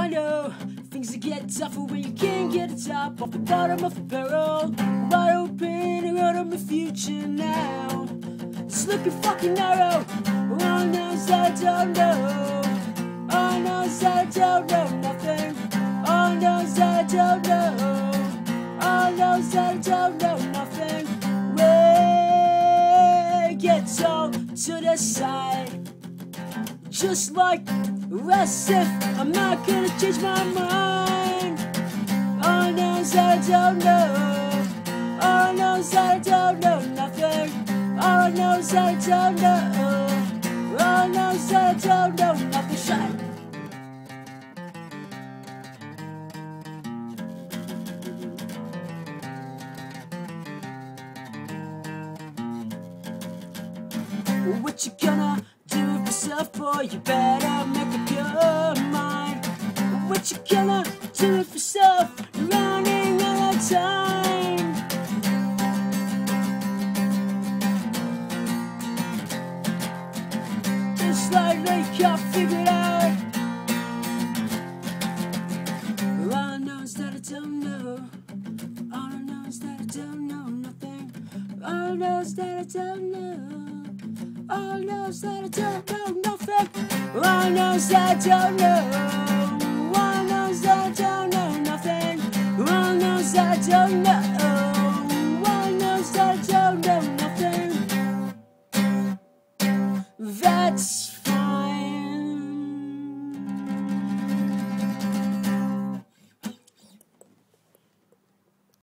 I know things that get tougher when you can't get the top off the bottom of the barrel. Wide open, I wrote on my future now. It's looking fucking narrow. All I know is that I don't know. All I know is that I don't know nothing. All I know is that I don't know. All I know is that I don't know nothing. We get all to the side, just like as if I'm not gonna change my mind. All I know is that I don't know. All I know is that I don't know nothing. All I know is that I don't know. All I know is that I don't know nothing. Shut. What you gonna do with yourself, boy? You better make up your mind. What you gonna do with yourself? You're running out of time. It's like they can't figure it out. All I know is that I don't know. All I know is that I don't know nothing. All I know is that I don't know. All I know is that I don't know nothing. All I know is that I don't know. All I know is that I don't know nothing. All I know is that I don't know.